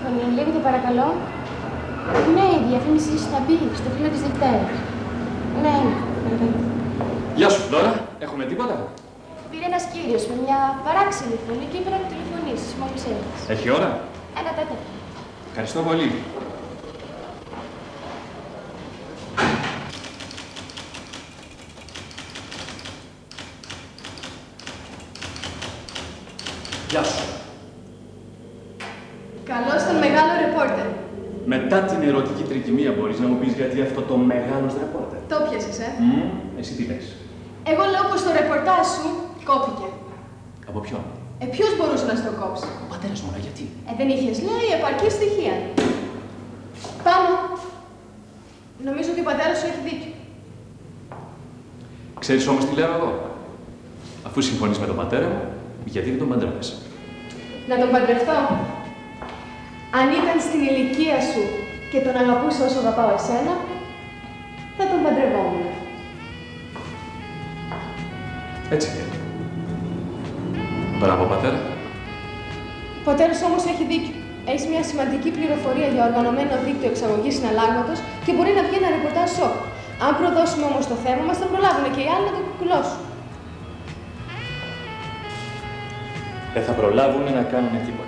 τηλεφωνεί, λέγεται παρακαλώ. Ναι, η διαφήμιση θα μπει στο φύλλο της Δευτέρας. Ναι, Γεια σου, Φλόρα. Έχουμε τίποτα? Πήρε ένας κύριος με μια παράξενη φωνή και είπε να του τηλεφωνήσεις μόλις έρθεις. Έχει ώρα? 1 τέταρτο. Ευχαριστώ πολύ. Γεια σου. Καλώς τον μεγάλο ρεπόρτερ. Μετά την ερωτική τρικυμία μπορείς να μου πεις γιατί αυτό το μεγάλος ρεπόρτερ? Το πιάσες, Εσύ τι λες? Εγώ λέω πως το ρεπορτάζ σου κόπηκε. Από ποιον? Ποιος μπορούσε να στο κόψει? Ο πατέρας μου, γιατί? Δεν είχες, λέει, επαρκή στοιχεία. Πάμε. Νομίζω ότι ο πατέρας σου έχει δίκιο. Ξέρεις όμως τι λέω εγώ? Αφού συμφωνείς με τον πατέρα μου, γιατί δεν τον παντρεύεσαι? Να τον παντρευτώ. Αν ήταν στην ηλικία σου και τον αγαπούσα όσο αγαπάω εσένα, θα τον παντρευόμουν. Έτσι είναι. Μπράβο, πατέρα. Ο πατέρας όμως έχει δίκιο. Έχεις μια σημαντική πληροφορία για οργανωμένο δίκτυο εξαγωγής συναλλάγματος και μπορεί να βγει ένα ρεπορτάζ σοκ. Αν προδώσουμε όμως το θέμα μας, θα προλάβουν και οι άλλοι να το κουκουλώσουν. Δεν θα προλάβουν να κάνουν τίποτα.